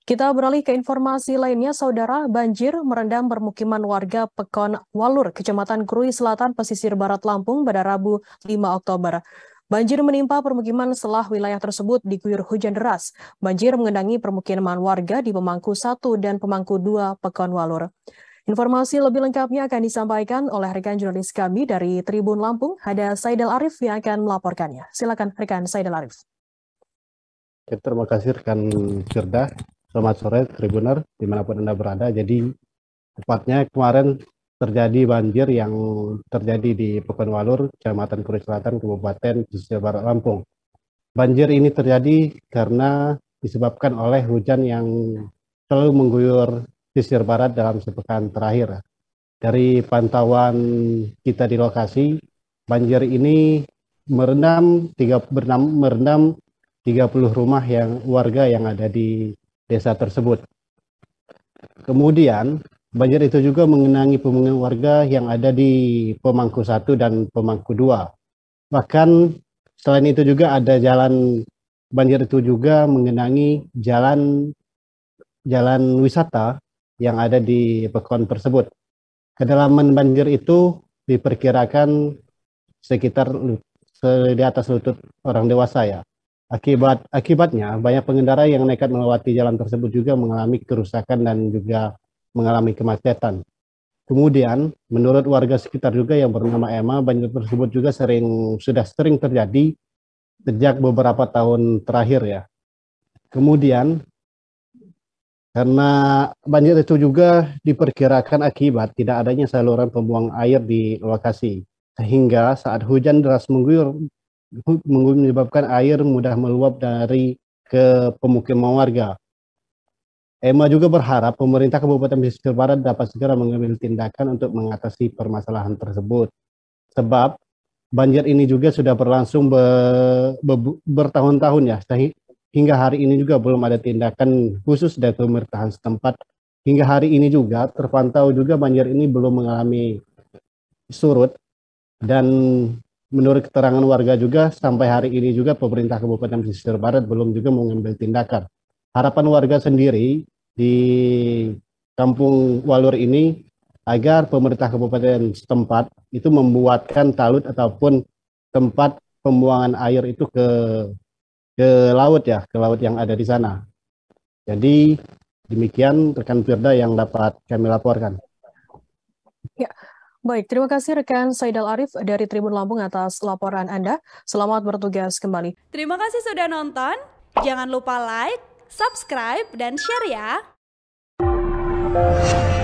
Kita beralih ke informasi lainnya, Saudara. Banjir merendam permukiman warga Pekon Walur, Kecamatan Krui Selatan, Pesisir Barat Lampung pada Rabu 5 Oktober. Banjir menimpa permukiman setelah wilayah tersebut diguyur hujan deras. Banjir mengendangi permukiman warga di Pemangku 1 dan Pemangku 2 Pekon Walur. Informasi lebih lengkapnya akan disampaikan oleh rekan jurnalis kami dari Tribun Lampung, ada Saidal Arif yang akan melaporkannya. Silakan rekan Saidal Arif. Terima kasih rekan Firda. Selamat sore Tribuner dimanapun Anda berada. Jadi tepatnya kemarin terjadi banjir yang terjadi di Pekanwalur, Kecamatan Krui Selatan, Kabupaten Pesisir Barat Lampung. Banjir ini terjadi karena disebabkan oleh hujan yang selalu mengguyur pesisir barat dalam sepekan terakhir. Dari pantauan kita di lokasi, banjir ini merendam 30 rumah warga yang ada di desa tersebut. Kemudian banjir itu juga mengenangi pemukiman warga yang ada di Pemangku 1 dan Pemangku 2. Bahkan selain itu juga ada banjir itu juga mengenangi jalan wisata yang ada di Pekon tersebut. Kedalaman banjir itu diperkirakan sekitar di atas lutut orang dewasa ya. Akibatnya banyak pengendara yang nekat melewati jalan tersebut juga mengalami kerusakan dan juga mengalami kemacetan. Kemudian menurut warga sekitar juga yang bernama Emma, banjir tersebut juga sudah sering terjadi sejak beberapa tahun terakhir ya. Kemudian karena banjir itu juga diperkirakan akibat tidak adanya saluran pembuang air di lokasi, sehingga saat hujan deras mengguyur menyebabkan air mudah meluap dari ke pemukiman warga. Emma juga berharap pemerintah Kabupaten Pesisir Barat dapat segera mengambil tindakan untuk mengatasi permasalahan tersebut. Sebab banjir ini juga sudah berlangsung bertahun-tahun ya, hingga hari ini juga belum ada tindakan khusus dari pemerintahan setempat. Hingga hari ini juga terpantau juga banjir ini belum mengalami surut, dan menurut keterangan warga juga sampai hari ini juga pemerintah Kabupaten Pesisir Barat belum juga mengambil tindakan. Harapan warga sendiri di Kampung Walur ini agar pemerintah kabupaten setempat itu membuatkan talut ataupun tempat pembuangan air itu ke laut ya, ke laut yang ada di sana. Jadi demikian rekan Firda yang dapat kami laporkan. Ya. Baik, terima kasih rekan Saidal Arif dari Tribun Lampung atas laporan Anda. Selamat bertugas kembali. Terima kasih sudah nonton. Jangan lupa like, subscribe, dan share ya.